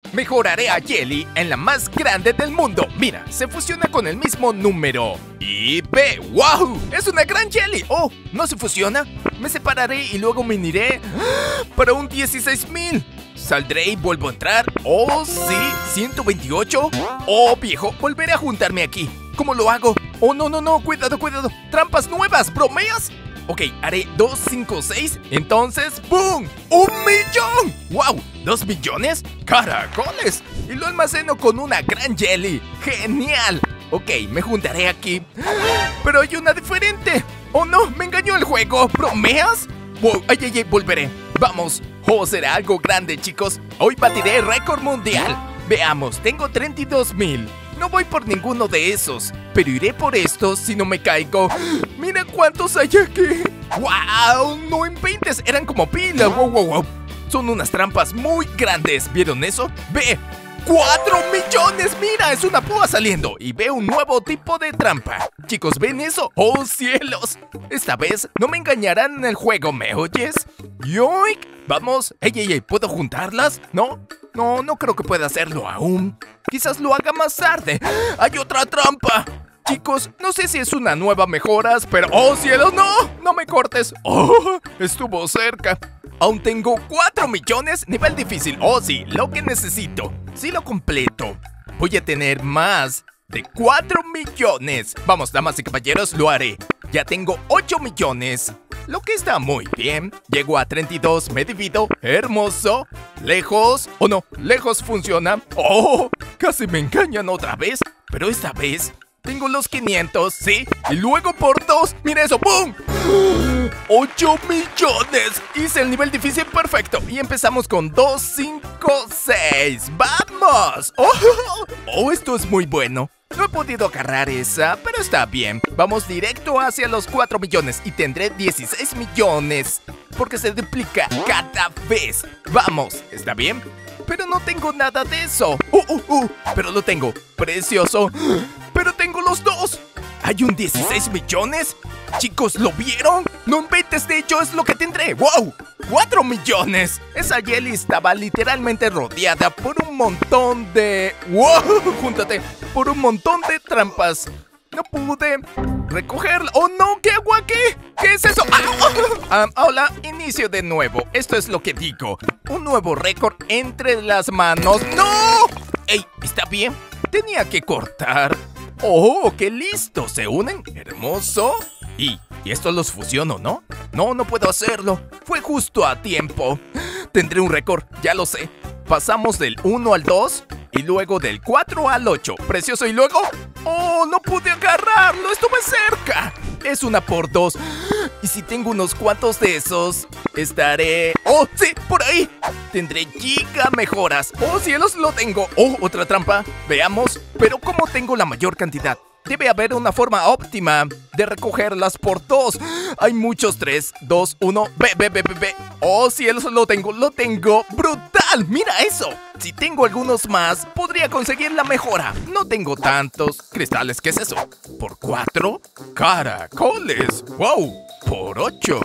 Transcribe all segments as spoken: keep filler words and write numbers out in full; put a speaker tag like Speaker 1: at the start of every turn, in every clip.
Speaker 1: Mejoraré a Jelly en la más grande del mundo. Mira, se fusiona con el mismo número. Y ve, ¡wow! ¡Es una gran Jelly! ¡Oh! ¿No se fusiona? Me separaré y luego me uniré para un dieciséis mil. Saldré y vuelvo a entrar. ¡Oh, sí! ¿ciento veintiocho? ¡Oh, viejo! Volveré a juntarme aquí. ¿Cómo lo hago? ¡Oh, no, no, no! ¡Cuidado, cuidado! ¡Trampas nuevas! ¿Bromeas? Ok, haré dos, cinco, seis. Entonces, ¡boom! ¡Un millón! ¡Wow! ¿Dos millones? ¡Caracoles! Y lo almaceno con una gran Jelly. ¡Genial! Ok, me juntaré aquí. Pero hay una diferente. ¡Oh, no! ¡Me engañó el juego! ¿Bromeas? Wow, ¡ay, ay, ay! Volveré. ¡Vamos! ¡Oh, será algo grande, chicos! Hoy batiré récord mundial. Veamos, tengo treinta y dos mil. No voy por ninguno de esos, pero iré por estos si no me caigo. ¡Mira cuántos hay aquí! ¡Wow! ¡No inventes! Eran como pila. ¡Wow, wow, wow! Son unas trampas muy grandes. ¿Vieron eso? ¡Ve! ¡Cuatro millones! ¡Mira! Es una púa saliendo. Y veo un nuevo tipo de trampa. Chicos, ¿ven eso? ¡Oh, cielos! Esta vez no me engañarán en el juego, ¿me oyes? ¡Yoink! Vamos. ¡Ey, ey, ey! ¿Puedo juntarlas? ¿No? No, no creo que pueda hacerlo aún. Quizás lo haga más tarde. ¡Hay otra trampa! Chicos, no sé si es una nueva mejoras, pero... ¡Oh, cielo! ¡No! ¡No me cortes! ¡Oh! Estuvo cerca. Aún tengo cuatro millones. Nivel difícil. ¡Oh, sí! Lo que necesito. Si lo completo, voy a tener más de cuatro millones. Vamos, damas y caballeros, lo haré. Ya tengo ocho millones. Lo que está muy bien. Llego a treinta y dos, me divido. Hermoso. Lejos. Oh, no, lejos funciona. Oh, casi me engañan otra vez. Pero esta vez tengo los quinientos, ¿sí? Y luego por dos. Mira eso, ¡pum! ¡ocho millones! Hice el nivel difícil perfecto. Y empezamos con dos, cinco, seis. ¡Vamos! ¡Oh! ¡Oh, esto es muy bueno! No he podido agarrar esa, pero está bien. Vamos directo hacia los cuatro millones y tendré dieciséis millones. Porque se duplica cada vez. Vamos, ¿está bien? Pero no tengo nada de eso. ¡Uh, uh, uh! Pero lo tengo. ¡Precioso! ¡Pero tengo los dos! ¿Hay un dieciséis millones? Chicos, ¿lo vieron? No inventes, de hecho es lo que tendré. ¡Wow! ¡cuatro millones! Esa Jelly estaba literalmente rodeada por un montón de... ¡Wow! Júntate. Por un montón de trampas. No pude recogerla. ¡Oh, no! ¿Qué hago aquí? ¿Qué es eso? ¡Ah! Um, hola, inicio de nuevo. Esto es lo que digo. Un nuevo récord entre las manos. ¡No! ¡Ey! ¿Está bien? Tenía que cortar. ¡Oh, qué listo! ¿Se unen? ¡Hermoso! ¿Y, ¿Y esto los fusiono, no? No, no puedo hacerlo. Fue justo a tiempo. Tendré un récord, ya lo sé. Pasamos del uno al dos y luego del cuatro al ocho. Precioso, y luego... ¡Oh, no pude agarrarlo! ¡Estuve cerca! Es una por dos. Y si tengo unos cuantos de esos, estaré... ¡Oh, sí! ¡Por ahí! Tendré giga mejoras. ¡Oh, cielos! Lo tengo. ¡Oh, otra trampa! Veamos. Pero ¿cómo tengo la mayor cantidad? Debe haber una forma óptima de recogerlas por dos. Hay muchos. Tres, dos, uno. Ve, ve, ve, ve, ve. ¡Oh, cielos! Lo tengo, lo tengo. ¡Brutal! ¡Mira eso! Si tengo algunos más, podría conseguir la mejora. No tengo tantos cristales. ¿Qué es eso? ¿Por cuatro? ¡Caracoles! ¡Wow! ¡Por ocho!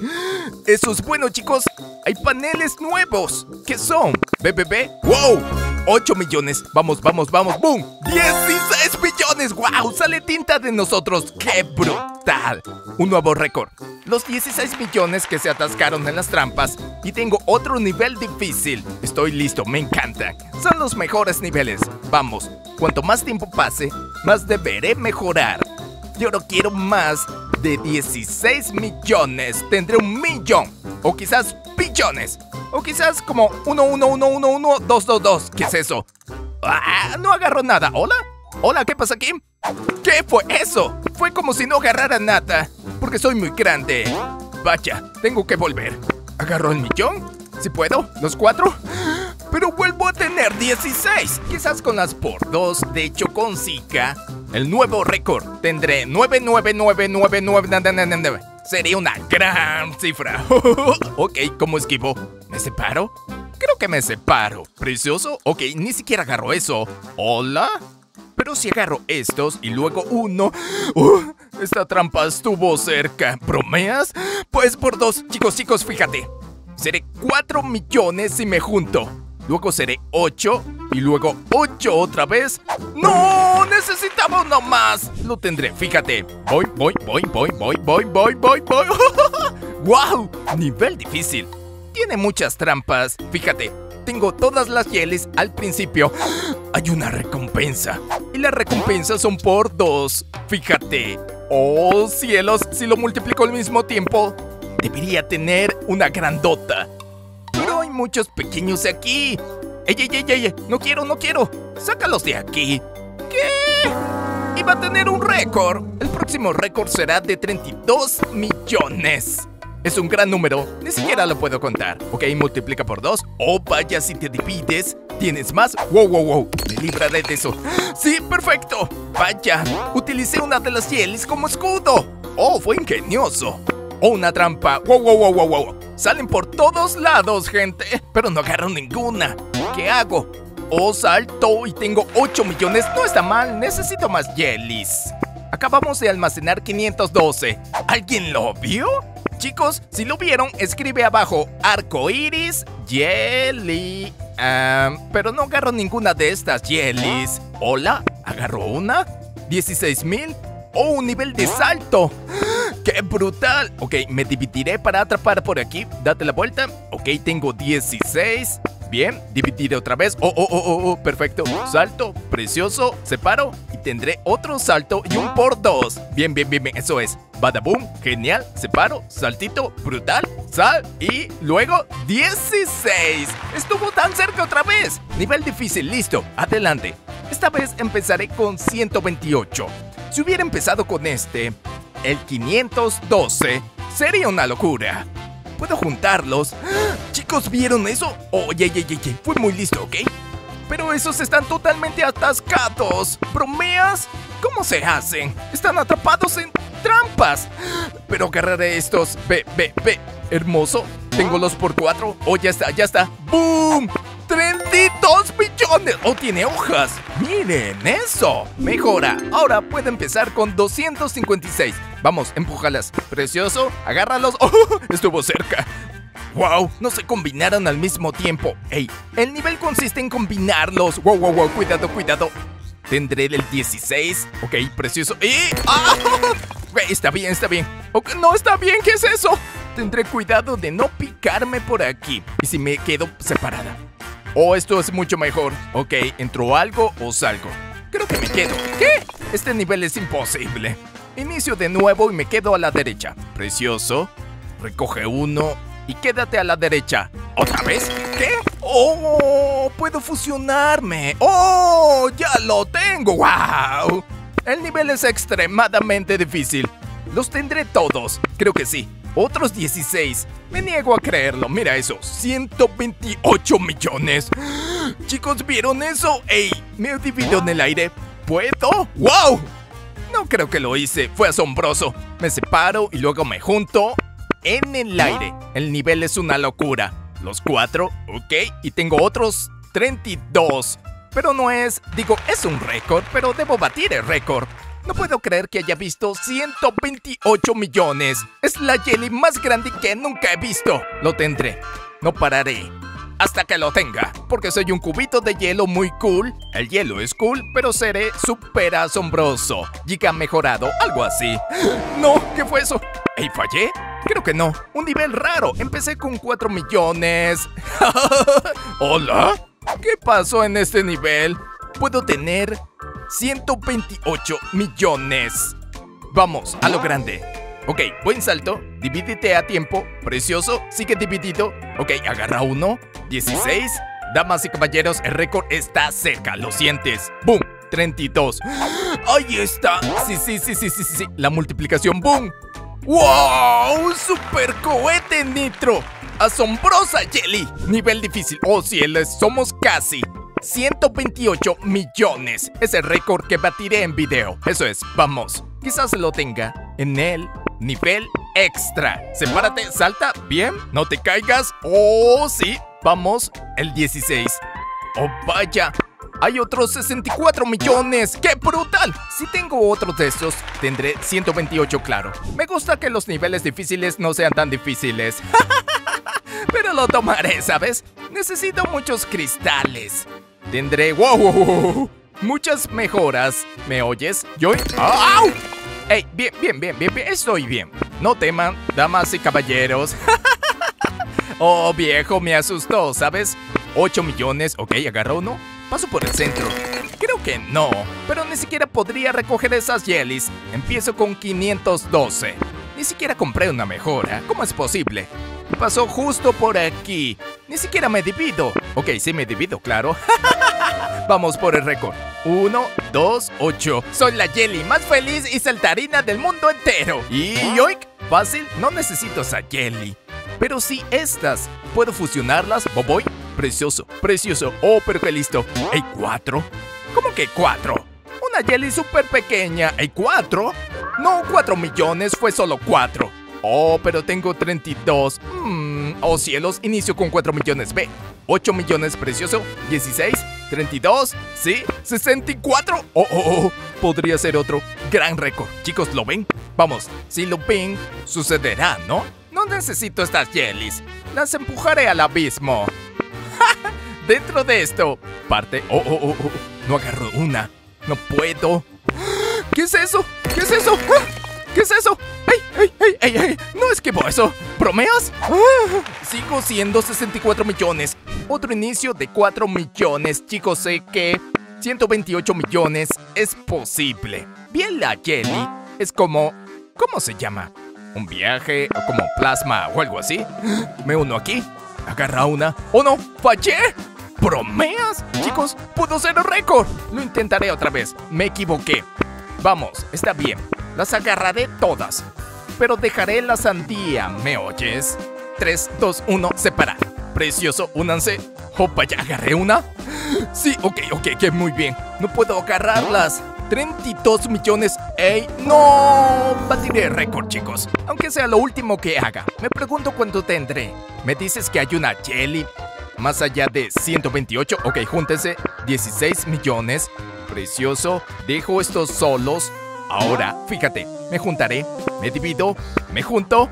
Speaker 1: Eso es bueno, chicos. Hay paneles nuevos. ¿Qué son? Ve, ve, ve. ¡Wow! ocho millones. Vamos, vamos, vamos. ¡Boom! ¡dieciséis millones! ¡Wow! Sale tinta de nosotros. ¡Qué brutal! Un nuevo récord. Los dieciséis millones que se atascaron en las trampas. Y tengo otro nivel difícil. Estoy listo, me encanta. Son los mejores niveles. Vamos. Cuanto más tiempo pase, más deberé mejorar. Yo no quiero más de dieciséis millones. Tendré un millón. O quizás billones. O quizás como uno, uno, uno, uno, uno, dos, dos, dos. ¿Qué es eso? Ah, no agarro nada. ¿Hola? ¿Hola? ¿Qué pasa aquí? ¿Qué fue eso? Fue como si no agarrara nada. Porque soy muy grande. Vaya, tengo que volver. ¿Agarro el millón? ¿Si puedo? ¿Los cuatro? Pero vuelvo a tener dieciséis. Quizás con las por dos. De hecho, con Zika, el nuevo récord. Tendré nueve, nueve, nueve, nueve, nueve, nueve, nueve. Sería una gran cifra. Ok, ¿cómo esquivo? ¿Me separo? Creo que me separo. ¿Precioso? Ok, ni siquiera agarro eso. ¿Hola? Pero si agarro estos y luego uno... Uh, esta trampa estuvo cerca. ¿Bromeas? Pues por dos. Chicos, chicos, fíjate. Seré cuatro millones si me junto. luego seré ocho y luego ocho otra vez. ¡No! Necesitaba uno más. Lo tendré, fíjate. Voy, voy, voy, voy, voy, voy, voy, voy, voy. ¡Wow! Nivel difícil. Tiene muchas trampas. Fíjate, tengo todas las jellies al principio. Hay una recompensa. Y las recompensas son por dos. Fíjate. ¡Oh, cielos! Si lo multiplico al mismo tiempo, debería tener una grandota. Pero hay muchos pequeños aquí. ¡Ey, ey, ey, ey! ¡No quiero, no quiero! ¡Sácalos de aquí! ¿Qué? Iba a tener un récord. El próximo récord será de treinta y dos millones. Es un gran número. Ni siquiera lo puedo contar. Ok, multiplica por dos. Oh, vaya, si te divides, ¿tienes más? ¡Wow, wow, wow! Me libraré de eso. ¡Sí, perfecto! Vaya, utilicé una de las jellies como escudo. ¡Oh, fue ingenioso! ¡Oh, una trampa! ¡Wow, wow, wow, wow, wow! Salen por todos lados, gente. Pero no agarro ninguna. ¿Qué hago? Oh, salto y tengo ocho millones. No está mal, necesito más jellies. Acabamos de almacenar quinientos doce. ¿Alguien lo vio? Chicos, si lo vieron, escribe abajo arcoiris jelly. Uh, pero no agarro ninguna de estas jellies. Hola, ¿agarro una? dieciséis mil. ¡Oh, un nivel de salto! ¡Qué brutal! Ok, me dividiré para atrapar por aquí. Date la vuelta. Ok, tengo dieciséis. Bien, dividiré otra vez. Oh, oh, oh, oh, oh, perfecto. Salto, precioso, separo y tendré otro salto y un por dos. Bien, bien, bien, bien, eso es. Badaboom, genial, separo, saltito, brutal, sal y luego dieciséis. Estuvo tan cerca otra vez. Nivel difícil, listo, adelante. Esta vez empezaré con ciento veintiocho. Si hubiera empezado con este, el quinientos doce, sería una locura. ¿Puedo juntarlos? ¡Ah! Chicos, ¿vieron eso? Oye, oye, oye, fue muy listo, ¿ok? Pero esos están totalmente atascados. ¿Bromeas? ¿Cómo se hacen? Están atrapados en trampas. Pero agarraré estos. Ve, ve, ve. Hermoso. Tengo los por cuatro. Oh, ya está, ya está. ¡Boom! ¡treinta y dos millones! ¡Oh, tiene hojas! ¡Miren eso! Mejora. Ahora puede empezar con doscientos cincuenta y seis. Vamos, empújalas. Precioso. Agárralos. ¡Oh! Estuvo cerca. ¡Wow! No se combinaron al mismo tiempo. ¡Ey! El nivel consiste en combinarlos. ¡Wow, wow, wow! Cuidado, cuidado. Tendré el dieciséis. Ok, precioso. ¡Y! ¡Ah! Está bien, está bien. Okay, no está bien, ¿qué es eso? Tendré cuidado de no picarme por aquí. ¿Y si me quedo separada? Oh, esto es mucho mejor. Ok, ¿entró algo o salgo? Creo que me quedo. ¿Qué? Este nivel es imposible. Inicio de nuevo y me quedo a la derecha. Precioso. Recoge uno y quédate a la derecha. ¿Otra vez? ¿Qué? ¡Oh! ¡Puedo fusionarme! ¡Oh! ¡Ya lo tengo! ¡Wow! El nivel es extremadamente difícil. Los tendré todos. Creo que sí. Otros dieciséis. Me niego a creerlo. Mira eso. ciento veintiocho millones. Chicos, ¿vieron eso? ¡Ey! Me divido en el aire. ¿Puedo? ¡Wow! No creo que lo hice. Fue asombroso. Me separo y luego me junto en el aire. El nivel es una locura. Los cuatro. Ok. Y tengo otros treinta y dos. Pero no es... Digo, es un récord, pero debo batir el récord. No puedo creer que haya visto ciento veintiocho millones. Es la jelly más grande que nunca he visto. Lo tendré. No pararé hasta que lo tenga, porque soy un cubito de hielo muy cool. El hielo es cool, pero seré súper asombroso. Giga mejorado, algo así. No, ¿qué fue eso? ¿Ey, fallé? Creo que no. Un nivel raro. Empecé con cuatro millones. ¿Hola? ¿Qué pasó en este nivel? Puedo tener ciento veintiocho millones. Vamos, a lo grande. Ok, buen salto. Divídete a tiempo. Precioso, sigue dividido. Ok, agarra uno. dieciséis. Damas y caballeros, el récord está cerca. ¿Lo sientes? ¡Boom! treinta y dos. ¡Ahí está! Sí, sí, sí, sí, sí, sí. La multiplicación. ¡Boom! ¡Wow! ¡Super cohete, Nitro! ¡Asombrosa jelly! Nivel difícil. ¡Oh, cielos! Somos casi ciento veintiocho millones. Es el récord que batiré en video. Eso es, vamos. Quizás lo tenga en el nivel extra. Sepárate, salta, bien, no te caigas. Oh, sí, vamos, el dieciséis. Oh, vaya, hay otros sesenta y cuatro millones. ¡Qué brutal! Si tengo otros de estos, tendré ciento veintiocho, claro. Me gusta que los niveles difíciles no sean tan difíciles. Pero lo tomaré, ¿sabes? Necesito muchos cristales. Tendré... ¡Wow! wow, wow muchas mejoras. ¿Me oyes? ¿Yo? ¡Au! ¡Ey! Bien, bien, bien, bien, bien. Estoy bien. No teman, damas y caballeros. Oh, viejo, me asustó, ¿sabes? ocho millones. Ok, agarro uno. Paso por el centro. Creo que no, pero ni siquiera podría recoger esas jellies. Empiezo con quinientos doce. Ni siquiera compré una mejora. ¿Cómo es posible? Pasó justo por aquí. Ni siquiera me divido. Ok, sí me divido, claro. Vamos por el récord. Uno, dos, ocho. Soy la jelly más feliz y saltarina del mundo entero. Y yoik, fácil, no necesito esa jelly. Pero sí estas. ¿Puedo fusionarlas? ¿Boboy? Precioso, precioso. Oh, pero qué listo. ¿Hay cuatro? ¿Cómo que cuatro? Una jelly súper pequeña. ¿Hay cuatro? No, cuatro millones, fue solo cuatro. Oh, pero tengo treinta y dos. Hmm, oh cielos, inicio con cuatro millones. Ve, ocho millones, precioso. dieciséis, treinta y dos, sí, sesenta y cuatro. Oh, oh, oh, podría ser otro gran récord. Chicos, ¿lo ven? Vamos, si lo ven, sucederá, ¿no? No necesito estas jellies. Las empujaré al abismo. Dentro de esto, parte... Oh, oh, oh, oh. No agarro una. No puedo. ¿Qué es eso? ¿Qué es eso? ¿Qué es eso? ¡Ey, ey, ey, ey, ey! ¿No esquivo eso? ¿Bromeas? Sigo siendo sesenta y cuatro millones. Otro inicio de cuatro millones. Chicos, sé que ciento veintiocho millones es posible. Bien, la jelly es como... ¿Cómo se llama? ¿Un viaje? ¿O como plasma o algo así? Me uno aquí. Agarra una. ¡Oh, no! ¡Fallé! ¿Bromeas? Chicos, puedo ser el récord. Lo intentaré otra vez. Me equivoqué. Vamos, está bien. Las agarraré todas. Pero dejaré la sandía. ¿Me oyes? tres, dos, uno, separar. Precioso, únanse. Opa, ya agarré una. Sí, ok, ok, ok, muy bien. No puedo agarrarlas. treinta y dos millones. ¡Ey! ¡No! Batiré el récord, chicos. Aunque sea lo último que haga. Me pregunto cuánto tendré. Me dices que hay una jelly más allá de ciento veintiocho. Ok, júntense. dieciséis millones. Precioso. Dejo estos solos. Ahora, fíjate. Me juntaré. Me divido. Me junto.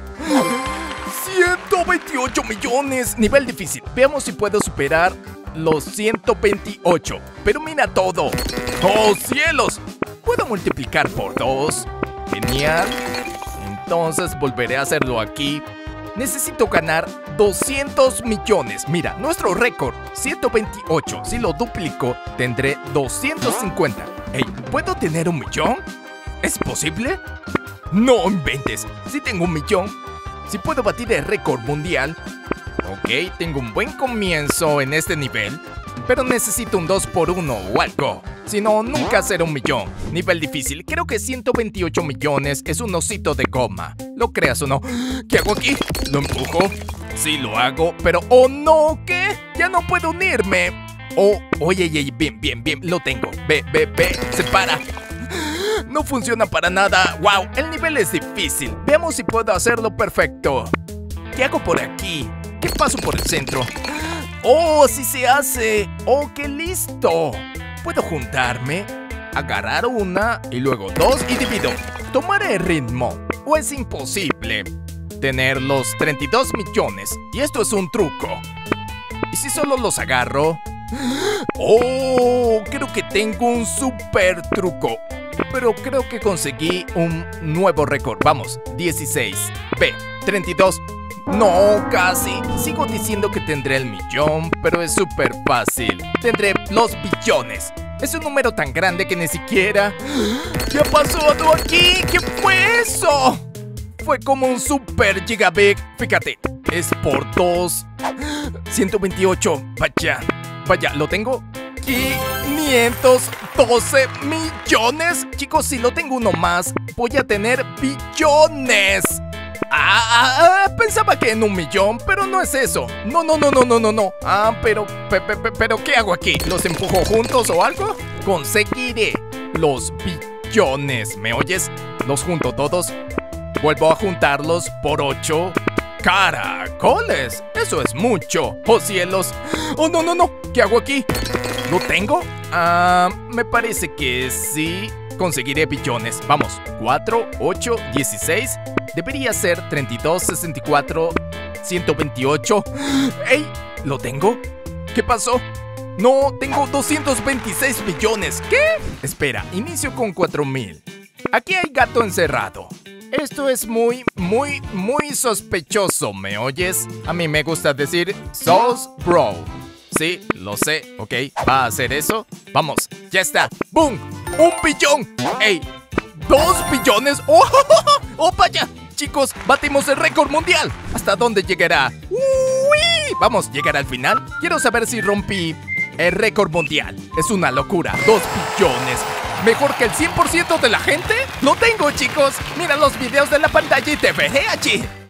Speaker 1: ciento veintiocho millones. Nivel difícil. Veamos si puedo superar los ciento veintiocho. Pero mira todo. ¡Oh, cielos! ¿Puedo multiplicar por dos? Genial. Entonces volveré a hacerlo aquí. Necesito ganar doscientos millones. Mira, nuestro récord, ciento veintiocho. Si lo duplico, tendré doscientos cincuenta. Hey, ¿puedo tener un millón? ¿Es posible? No inventes. Si tengo un millón. Si puedo batir el récord mundial. Ok, tengo un buen comienzo en este nivel. Pero necesito un dos por uno o algo. Si no, nunca será un millón. Nivel difícil. Creo que ciento veintiocho millones es un osito de goma. ¿Lo creas o no? ¿Qué hago aquí? ¿Lo empujo? Sí, lo hago. Pero, ¡oh no! ¿Qué? Ya no puedo unirme. Oh, oye, oye, bien, bien, bien. Lo tengo. Ve, ve, ve. Se para. No funciona para nada. ¡Wow! El nivel es difícil. Veamos si puedo hacerlo perfecto. ¿Qué hago por aquí? ¿Qué paso por el centro? ¡Oh, sí se hace! ¡Oh, qué listo! Puedo juntarme, agarrar una y luego dos y divido. ¿Tomaré el ritmo? ¿O es imposible tener los treinta y dos millones? Y esto es un truco. ¿Y si solo los agarro? ¡Oh! Creo que tengo un super truco. Pero creo que conseguí un nuevo récord. Vamos, dieciséis. Ve, treinta y dos. No, casi. Sigo diciendo que tendré el millón, pero es súper fácil. Tendré los billones. Es un número tan grande que ni siquiera... ¿Qué ha pasado aquí? ¿Qué fue eso? Fue como un super gigabit. Fíjate, es por dos. ciento veintiocho. Vaya, vaya, ¿lo tengo? quinientos doce millones. Chicos, si lo tengo uno más, voy a tener billones. Ah, ah, pensaba que en un millón, pero no es eso. No, no, no, no, no, no, no. Ah, pero, pe, pe, pe, pero ¿qué hago aquí? ¿Los empujo juntos o algo? Conseguiré los billones. ¿Me oyes? Los junto todos. Vuelvo a juntarlos por ocho. ¡Caracoles! Eso es mucho. ¡Oh, cielos! ¡Oh, no, no, no! ¿Qué hago aquí? ¿Lo tengo? Ah, me parece que sí. Conseguiré billones. Vamos. cuatro, ocho, dieciséis. Debería ser treinta y dos, sesenta y cuatro, ciento veintiocho. ¡Ey! ¿Lo tengo? ¿Qué pasó? No, tengo doscientos veintiséis billones. ¿Qué? Espera, inicio con cuatro mil. Aquí hay gato encerrado. Esto es muy, muy, muy sospechoso, ¿me oyes? A mí me gusta decir sos bro. Sí, lo sé, ¿ok? ¿Va a hacer eso? Vamos, ya está. ¡Boom! ¡Un billón! ¡Ey! ¡Dos billones! ¡Oh! ¡Oh, vaya! Chicos, batimos el récord mundial. ¿Hasta dónde llegará? ¡Uy! Vamos, ¿llegará al final? Quiero saber si rompí el récord mundial. Es una locura. ¡Dos billones! ¿Mejor que el cien por ciento de la gente? ¡Lo tengo, chicos! Mira los videos de la pantalla y te veré allí.